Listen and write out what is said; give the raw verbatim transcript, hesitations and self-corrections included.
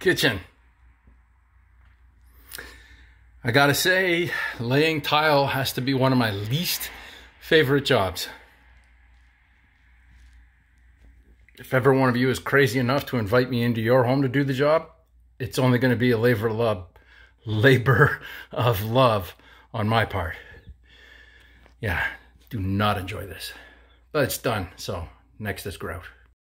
kitchen. I gotta say, laying tile has to be one of my least favorite jobs. If ever one of you is crazy enough to invite me into your home to do the job, it's only going to be a labor of love, labor of love on my part. Yeah, do not enjoy this. But it's done, so next is grout.